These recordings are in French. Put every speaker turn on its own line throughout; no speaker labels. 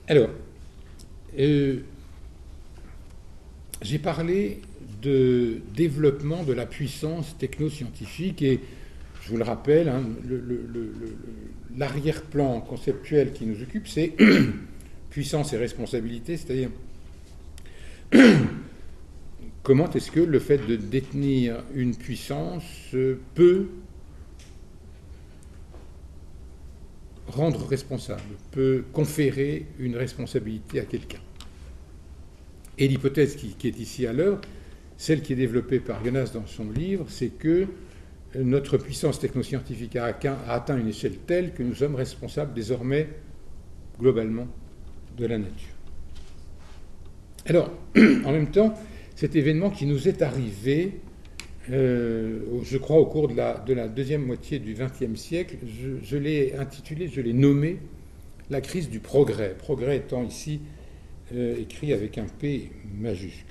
Alors, j'ai parlé de développement de la puissance technoscientifique et je vous le rappelle, hein, l'arrière-plan conceptuel qui nous occupe, c'est puissance et responsabilité, c'est-à-dire comment est-ce que le fait de détenir une puissance peut rendre responsable, peut conférer une responsabilité à quelqu'un. Et l'hypothèse qui est ici à l'œuvre, celle qui est développée par Jonas dans son livre, c'est que notre puissance technoscientifique a atteint une échelle telle que nous sommes responsables désormais globalement de la nature. Alors, en même temps, cet événement qui nous est arrivé, je crois, au cours de la deuxième moitié du XXe siècle, je l'ai intitulé, je l'ai nommé la crise du progrès. Progrès étant ici écrit avec un P majuscule.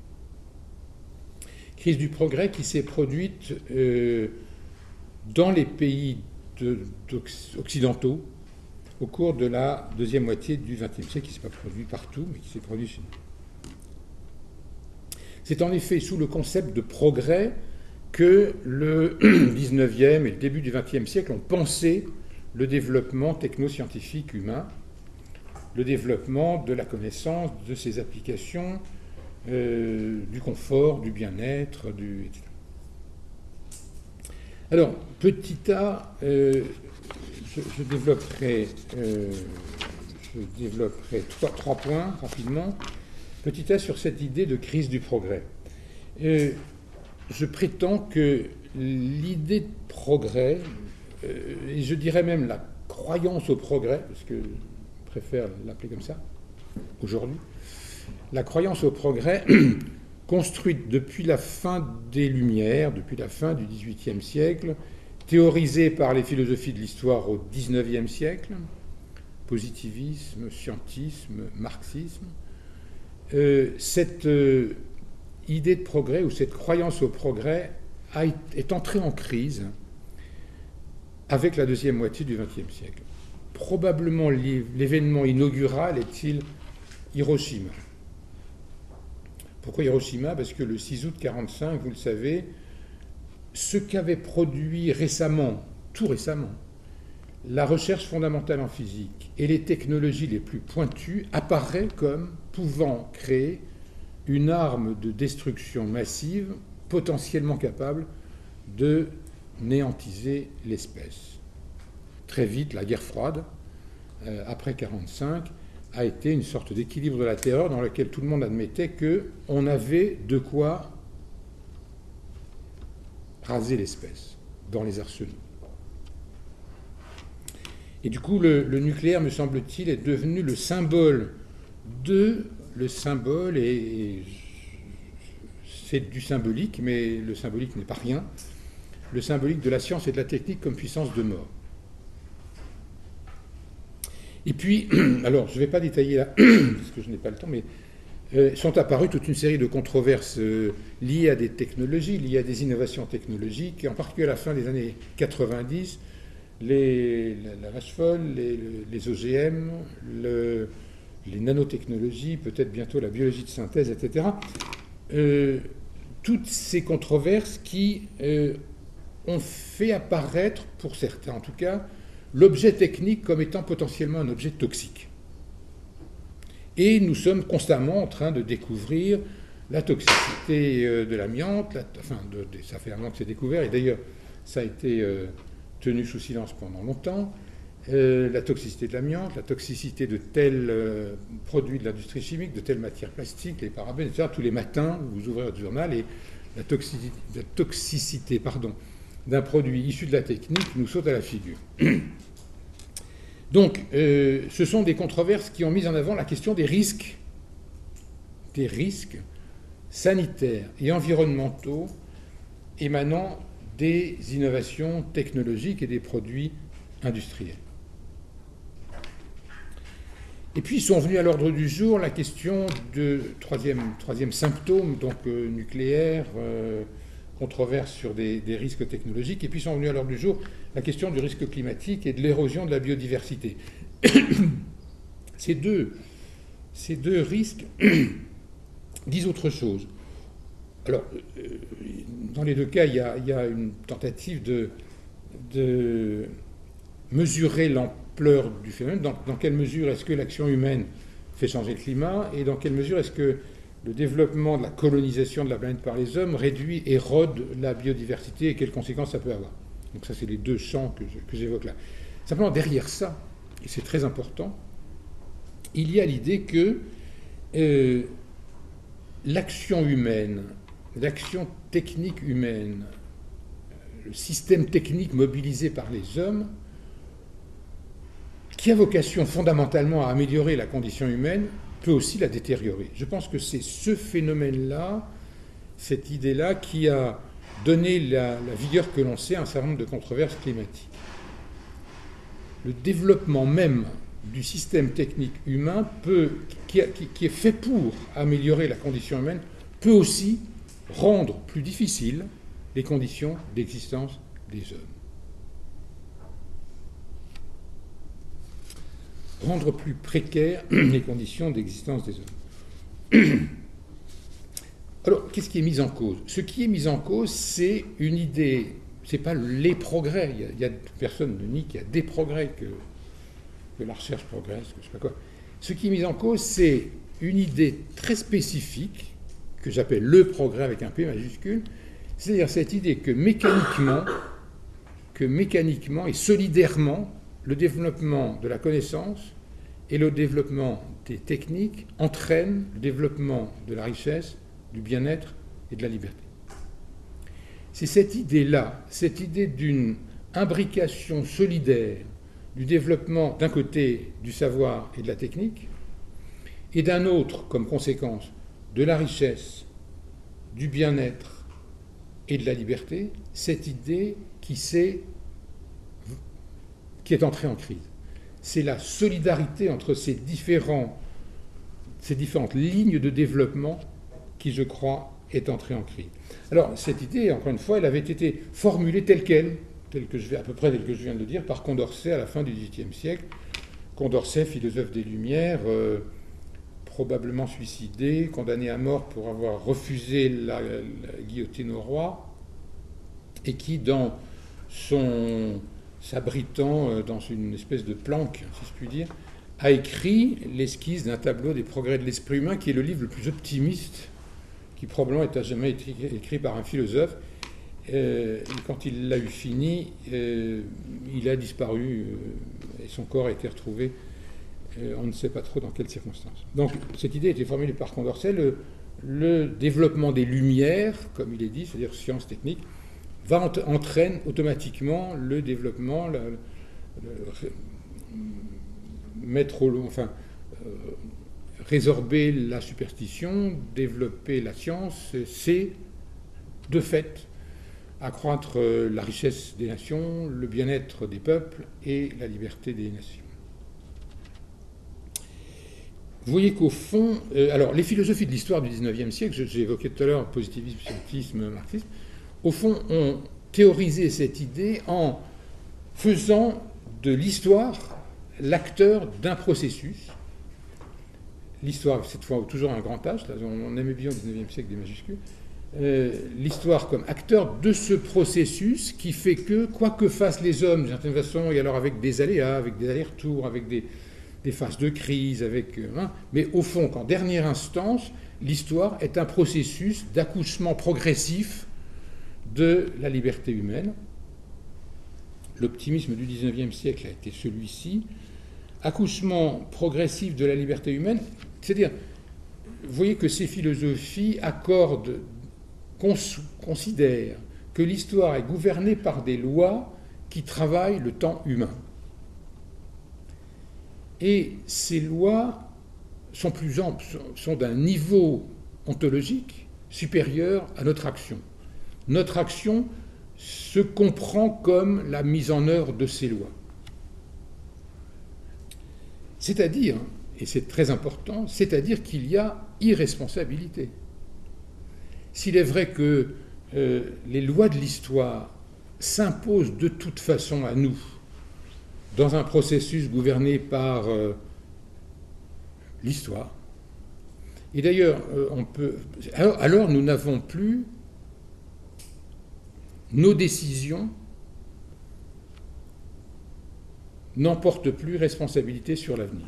Crise du progrès qui s'est produite dans les pays occidentaux au cours de la deuxième moitié du XXe siècle, qui ne s'est pas produit partout, mais qui s'est produit chez nous. C'est en effet sous le concept de progrès que le XIXe et le début du XXe siècle ont pensé le développement technoscientifique humain, le développement de la connaissance, de ses applications, du confort, du bien-être, etc. Alors, petit a, je développerai trois points rapidement. Petit a sur cette idée de crise du progrès. Je prétends que l'idée de progrès, et je dirais même la croyance au progrès, parce que je préfère l'appeler comme ça aujourd'hui, la croyance au progrès construite depuis la fin des Lumières, depuis la fin du XVIIIe siècle, théorisée par les philosophies de l'histoire au XIXe siècle, positivisme, scientisme, marxisme, cette idée de progrès ou cette croyance au progrès est entrée en crise avec la deuxième moitié du XXe siècle. Probablement l'événement inaugural est-il Hiroshima. Pourquoi Hiroshima ? Parce que le 6 août 1945, vous le savez, ce qu'avait produit récemment, tout récemment, la recherche fondamentale en physique et les technologies les plus pointues apparaît comme pouvant créer une arme de destruction massive potentiellement capable de néantiser l'espèce. Très vite, la guerre froide, après 1945, a été une sorte d'équilibre de la terreur dans lequel tout le monde admettait qu'on avait de quoi raser l'espèce dans les arsenaux. Et du coup, le nucléaire, me semble-t-il, est devenu le symbole et c'est du symbolique, mais le symbolique n'est pas rien, le symbolique de la science et de la technique comme puissance de mort. Et puis, alors, je ne vais pas détailler là, parce que je n'ai pas le temps, mais sont apparues toute une série de controverses liées à des technologies, liées à des innovations technologiques, et en particulier à la fin des années 90, la vache folle, les OGM, les nanotechnologies, peut-être bientôt la biologie de synthèse, etc. Toutes ces controverses qui ont fait apparaître, pour certains en tout cas, l'objet technique comme étant potentiellement un objet toxique. Et nous sommes constamment en train de découvrir la toxicité de l'amiante, ça fait un an que c'est découvert, et d'ailleurs ça a été tenu sous silence pendant longtemps, la toxicité de l'amiante, la toxicité de tels produits de l'industrie chimique, de telles matières plastiques, les parabènes, etc. Tous les matins, vous ouvrez votre journal et la toxicité d'un produit issu de la technique nous saute à la figure. Donc, ce sont des controverses qui ont mis en avant la question des risques sanitaires et environnementaux émanant des innovations technologiques et des produits industriels. Et puis sont venus à l'ordre du jour la question de troisième symptôme, donc nucléaire, controverse sur des risques technologiques, et puis sont venus à l'ordre du jour la question du risque climatique et de l'érosion de la biodiversité. Ces deux risques disent autre chose. Alors, dans les deux cas, il y a une tentative de mesurer l'ampleur du phénomène. Dans quelle mesure est-ce que l'action humaine fait changer le climat, et dans quelle mesure est-ce que le développement de la colonisation de la planète par les hommes érode la biodiversité, et quelles conséquences ça peut avoir. Donc ça, c'est les deux champs que j'évoque là. Simplement, derrière ça, et c'est très important, il y a l'idée que l'action humaine, l'action technique humaine, le système technique mobilisé par les hommes, qui a vocation fondamentalement à améliorer la condition humaine, peut aussi la détériorer. Je pense que c'est ce phénomène-là, cette idée-là, qui a donné la vigueur que l'on sait à un certain nombre de controverses climatiques. Le développement même du système technique humain, qui est fait pour améliorer la condition humaine, peut aussi rendre plus difficiles les conditions d'existence des hommes. Rendre plus précaires les conditions d'existence des hommes. Alors, qu'est-ce qui est mis en cause? Ce qui est mis en cause, c'est une idée, c'est pas les progrès, personne ne nie qu'il y a des progrès, que la recherche progresse, que je sais pas quoi. Ce qui est mis en cause, c'est une idée très spécifique, que j'appelle le progrès avec un P majuscule, c'est-à-dire cette idée que mécaniquement et solidairement, le développement de la connaissance et le développement des techniques entraînent le développement de la richesse, du bien-être et de la liberté. C'est cette idée-là, cette idée d'une imbrication solidaire du développement d'un côté du savoir et de la technique, et d'un autre, comme conséquence, de la richesse, du bien-être et de la liberté, cette idée qui est entrée en crise. C'est la solidarité entre ces différentes lignes de développement qui, je crois, est entrée en crise. Alors, cette idée, encore une fois, elle avait été formulée à peu près telle que je viens de le dire, par Condorcet à la fin du XVIIIe siècle. Condorcet, philosophe des Lumières, probablement suicidé, condamné à mort pour avoir refusé la guillotine au roi, et qui, s'abritant dans une espèce de planque, si je puis dire, a écrit l'esquisse d'un tableau des progrès de l'esprit humain, qui est le livre le plus optimiste qui probablement ait jamais été écrit par un philosophe. Et quand il l'a eu fini, il a disparu et son corps a été retrouvé. On ne sait pas trop dans quelles circonstances. Donc cette idée a été formulée par Condorcet. Le développement des Lumières, comme il est dit, c'est-à-dire sciences techniques, entraîne automatiquement le développement, résorber la superstition, développer la science, c'est de fait accroître la richesse des nations, le bien-être des peuples et la liberté des nations. Vous voyez qu'au fond, alors les philosophies de l'histoire du XIXe siècle, j'ai évoqué tout à l'heure positivisme, scientisme, marxisme, au fond ont théorisé cette idée en faisant de l'histoire l'acteur d'un processus. L'histoire, cette fois toujours un grand H, là, on aimait bien au XIXe siècle des majuscules, l'histoire comme acteur de ce processus qui fait que, quoi que fassent les hommes, d'une certaine façon, et alors avec des aléas, avec des allers-retours, avec des phases de crise, mais au fond, qu'en dernière instance, l'histoire est un processus d'accouchement progressif de la liberté humaine. L'optimisme du XIXe siècle a été celui-ci. Accouchement progressif de la liberté humaine, c'est-à-dire, vous voyez que ces philosophies considèrent que l'histoire est gouvernée par des lois qui travaillent le temps humain. Et ces lois sont d'un niveau ontologique supérieur à notre action. Notre action se comprend comme la mise en œuvre de ces lois. C'est-à-dire, et c'est très important, c'est-à-dire qu'il y a irresponsabilité. S'il est vrai que les lois de l'histoire s'imposent de toute façon à nous, dans un processus gouverné par l'histoire. Et d'ailleurs, alors nous n'avons plus nos décisions n'emportent plus responsabilité sur l'avenir.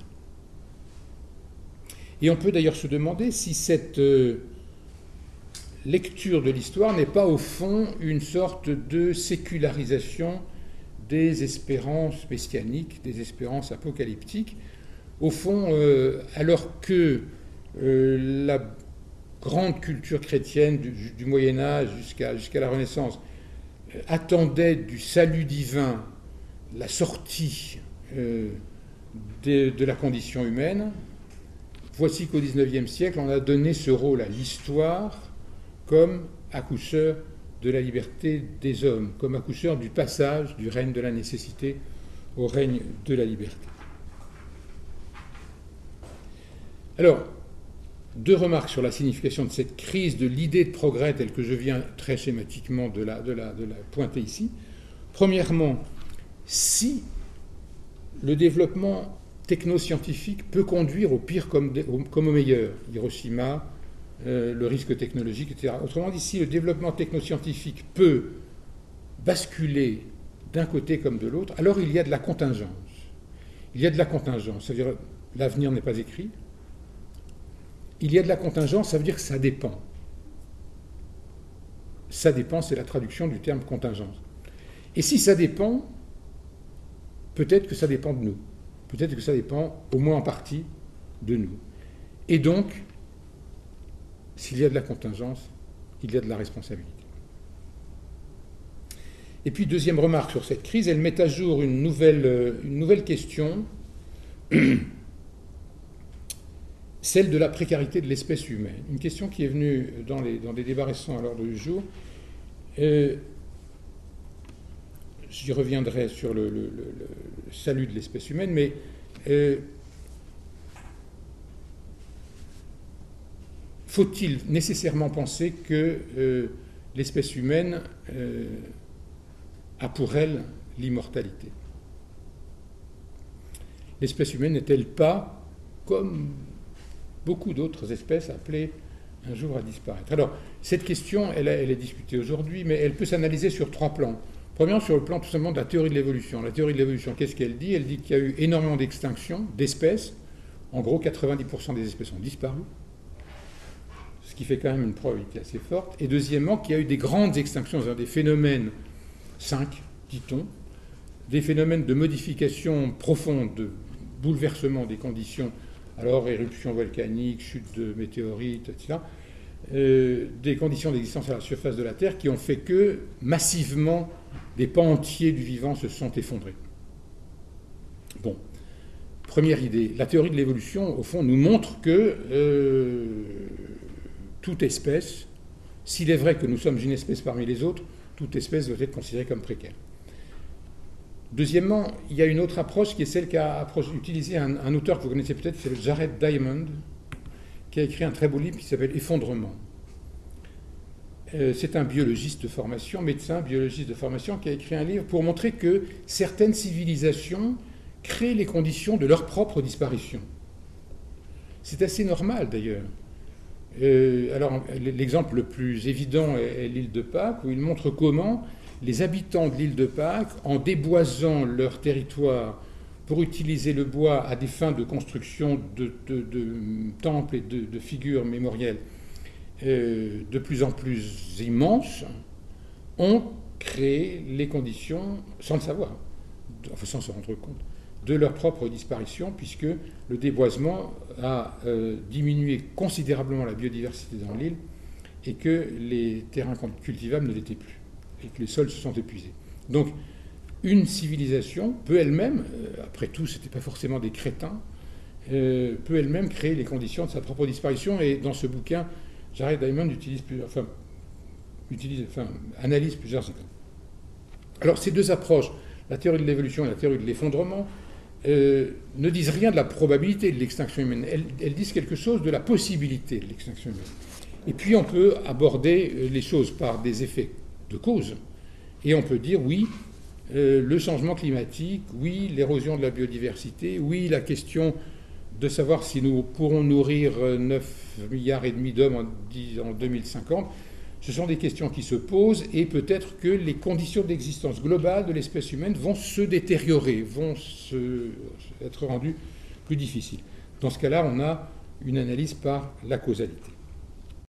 Et on peut d'ailleurs se demander si cette lecture de l'histoire n'est pas au fond une sorte de sécularisation des espérances messianiques, des espérances apocalyptiques. Au fond, alors que la grande culture chrétienne du Moyen Âge jusqu'à la Renaissance attendait du salut divin la sortie de la condition humaine, voici qu'au XIXe siècle, on a donné ce rôle à l'histoire comme accoucheur de la liberté des hommes, comme accoucheur du passage du règne de la nécessité au règne de la liberté. Alors, deux remarques sur la signification de cette crise de l'idée de progrès telle que je viens très schématiquement de la pointer ici. Premièrement, si le développement technoscientifique peut conduire au pire comme au meilleur, Hiroshima, le risque technologique, etc. Autrement dit, si le développement technoscientifique peut basculer d'un côté comme de l'autre, alors il y a de la contingence. Il y a de la contingence, c'est-à-dire l'avenir n'est pas écrit. Il y a de la contingence, ça veut dire que ça dépend. Ça dépend, c'est la traduction du terme contingence. Et si ça dépend, peut-être que ça dépend de nous. Peut-être que ça dépend, au moins en partie, de nous. Et donc, s'il y a de la contingence, il y a de la responsabilité. Et puis, deuxième remarque sur cette crise, elle met à jour une nouvelle question, celle de la précarité de l'espèce humaine. Une question qui est venue dans des débats récents à l'ordre du jour. J'y reviendrai sur le salut de l'espèce humaine, mais faut-il nécessairement penser que l'espèce humaine a pour elle l'immortalité? L'espèce humaine n'est-elle pas, comme beaucoup d'autres espèces, appelées un jour à disparaître? Alors, cette question, elle est discutée aujourd'hui, mais elle peut s'analyser sur trois plans. Premièrement, sur le plan tout simplement de la théorie de l'évolution. La théorie de l'évolution, qu'est-ce qu'elle dit? Elle dit qu'il y a eu énormément d'extinctions d'espèces. En gros, 90% des espèces ont disparu, ce qui fait quand même une probabilité assez forte. Et deuxièmement, qu'il y a eu des grandes extinctions, c'est-à-dire des phénomènes, 5, dit-on, des phénomènes de modification profonde, de bouleversement des conditions, alors éruptions volcaniques, chutes de météorites, etc., des conditions d'existence à la surface de la Terre qui ont fait que, massivement, des pans entiers du vivant se sont effondrés. Bon, première idée. La théorie de l'évolution, au fond, nous montre que toute espèce, s'il est vrai que nous sommes une espèce parmi les autres, toute espèce doit être considérée comme précaire. Deuxièmement, il y a une autre approche qui est celle qu'a utilisé un auteur que vous connaissez peut-être, qui s'appelle Jared Diamond, qui a écrit un très beau livre qui s'appelle Effondrement. C'est un biologiste de formation, médecin, biologiste de formation, qui a écrit un livre pour montrer que certaines civilisations créent les conditions de leur propre disparition. C'est assez normal d'ailleurs. Alors, l'exemple le plus évident est l'île de Pâques, où il montre comment les habitants de l'île de Pâques, en déboisant leur territoire pour utiliser le bois à des fins de construction de temples et de figures mémorielles de plus en plus immenses, ont créé les conditions, sans le savoir, enfin sans se rendre compte, de leur propre disparition, puisque le déboisement a diminué considérablement la biodiversité dans l'île et que les terrains cultivables ne l'étaient plus, et que les sols se sont épuisés. Donc, une civilisation peut elle-même, après tout, ce n'était pas forcément des crétins, peut elle-même créer les conditions de sa propre disparition. Et dans ce bouquin, Jared Diamond analyse plusieurs exemples. Alors, ces deux approches, la théorie de l'évolution et la théorie de l'effondrement, ne disent rien de la probabilité de l'extinction humaine. Elles disent quelque chose de la possibilité de l'extinction humaine. Et puis, on peut aborder les choses par des effets de cause. Et on peut dire, oui, le changement climatique, oui, l'érosion de la biodiversité, oui, la question de savoir si nous pourrons nourrir 9,5 milliards d'hommes en 2050. Ce sont des questions qui se posent et peut-être que les conditions d'existence globale de l'espèce humaine vont se détériorer, vont être rendues plus difficiles. Dans ce cas-là, on a une analyse par la causalité.